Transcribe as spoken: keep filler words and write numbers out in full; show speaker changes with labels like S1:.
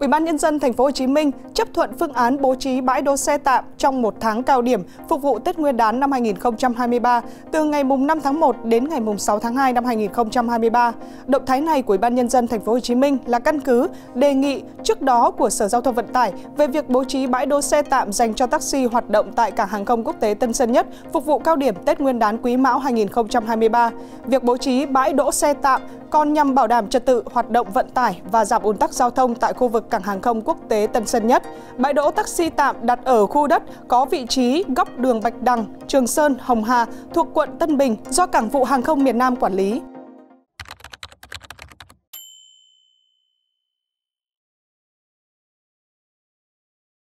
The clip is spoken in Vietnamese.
S1: Ủy ban Nhân dân Thành phố Hồ Chí Minh chấp thuận phương án bố trí bãi đỗ xe tạm trong một tháng cao điểm phục vụ Tết Nguyên đán năm hai nghìn không trăm hai mươi ba, từ ngày năm tháng một đến ngày sáu tháng hai năm hai nghìn không trăm hai mươi ba. Động thái này của Ủy ban Nhân dân Thành phố Hồ Chí Minh là căn cứ đề nghị trước đó của Sở Giao thông Vận tải về việc bố trí bãi đỗ xe tạm dành cho taxi hoạt động tại cảng hàng không quốc tế Tân Sơn Nhất phục vụ cao điểm Tết Nguyên đán Quý Mão hai nghìn không trăm hai mươi ba. Việc bố trí bãi đỗ xe tạm còn nhằm bảo đảm trật tự hoạt động vận tải và giảm ùn tắc giao thông tại khu vực cảng hàng không quốc tế Tân Sơn Nhất. Bãi đỗ taxi tạm đặt ở khu đất có vị trí góc đường Bạch Đằng, Trường Sơn, Hồng Hà thuộc quận Tân Bình do Cảng vụ Hàng không miền Nam quản lý.